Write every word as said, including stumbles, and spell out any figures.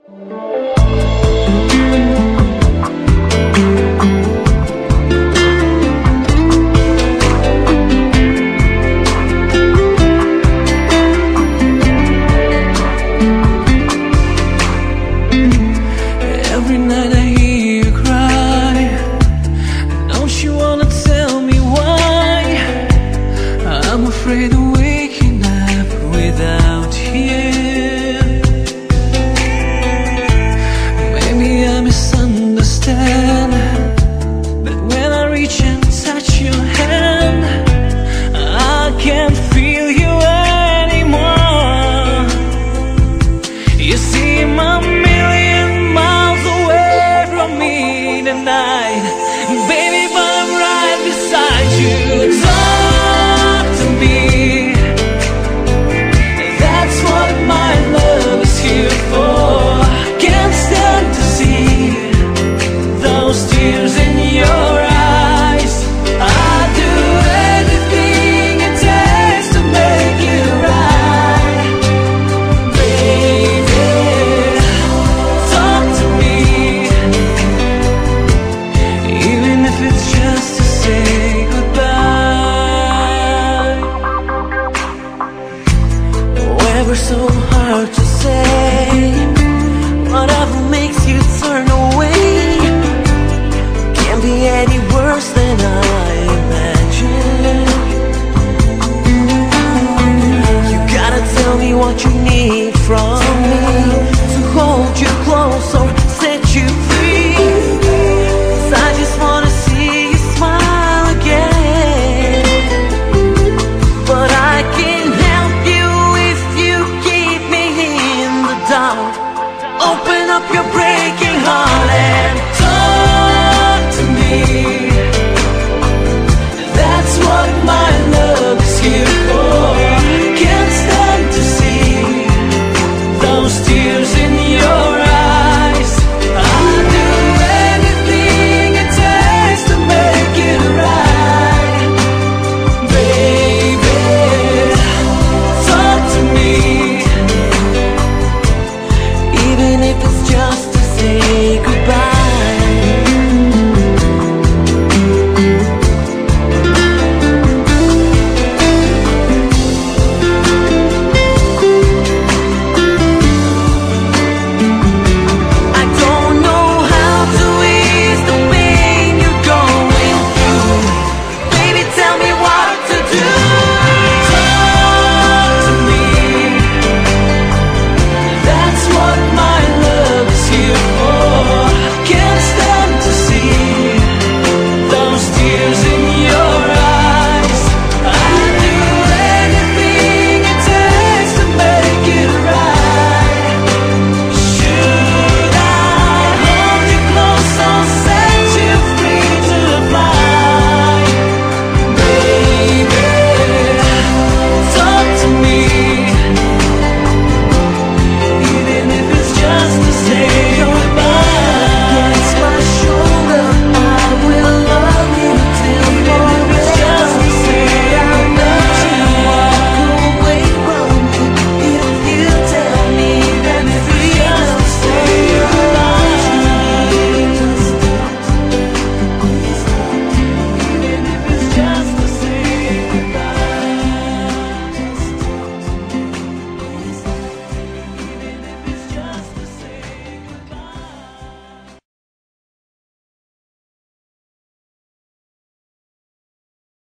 Every night I hear you cry. Don't you wanna tell me why? I'm afraid of waking up without you. Maybe I misunderstand, but when I reach and touch your hand, I can't feel you anymore. You see, my tonight, baby, but I'm right beside you. Talk to me. That's what my love is here for. Can't stand to see those tears in your eyes. I'd do anything it takes to make it right. Baby, talk to me. Even if it's just to say goodbye. Whatever's so hard to say, whatever makes you turn away, can't be any worse than I imagined. You gotta tell me what you need from me to hold you close or set you free. I just wanna see you smile again, but I can't help you if you keep me in the dark. Open up your breaking heart and talk to me. That's what my love is here for. Can't stand to see those tears in